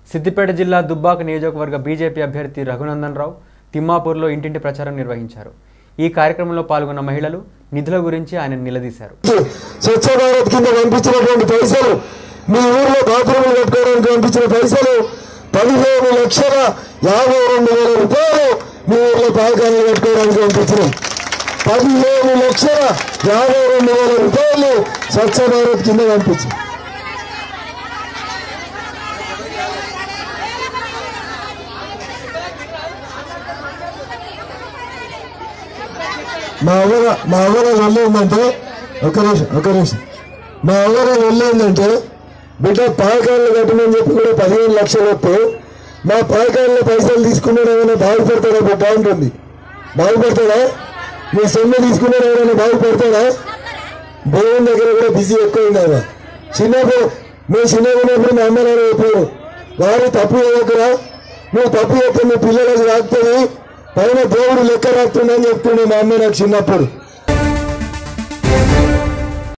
సిద్దిపేట జిల్లా దుబ్బాక నియోజకవర్గ బీజేపీ అభ్యర్థి రఘునందన్ రావు తిమ్మాపూర్లో ఇంటింటి ప్రచారం నిర్వహించారు. ఈ కార్యక్రమంలో పాల్గొన్న మహిళలు నిధుల గురించి ఆయన నిలదీశారు. స్వచ్ఛ భారత్ కింద పంపించినటువంటి పైసలు, మీ ఊర్లో బాత్రూములు కట్టుకోవడానికి పంపించిన పైసలు 15,52,000 రూపాయలు మీ ఊర్లో పాలకాలు కట్టుకోవడానికి పంపించినాం. 15,52,000 రూపాయలు స్వచ్ఛ భారత్ కింద పంపించాం. మా అవ్వర వెళ్ళిందంటే ఒక నిమిషం మా అవ్వర వెళ్ళిందంటే బిడ్డ పాలకాయలు కట్టమని చెప్పి కూడా 15 లక్షలు వస్తే మా పాలకాయల్లో పైసలు తీసుకున్నాడు ఏమైనా బాగుపడతాడా బిడ్డ ఉంటుంది. బాగుపడతాడా? మీ సొమ్ము తీసుకున్నాడు ఏమైనా బాగుపడతాడా? దేవుని దగ్గర కూడా బిజీ ఎక్కువైంది. ఆయన చిన్నప్పుడు మేము చిన్నగా ఉన్నప్పుడు మా అమ్మ నాన్న చెప్పారు, వారు తప్పు చేయకురా, నువ్వు తప్పు చేస్తే మీ పిల్లలకు రాస్తుంది, పైన దేవుడు లెక్క రాస్తుండని చెప్తుండే మా అమ్మ నాకు చిన్నప్పుడు.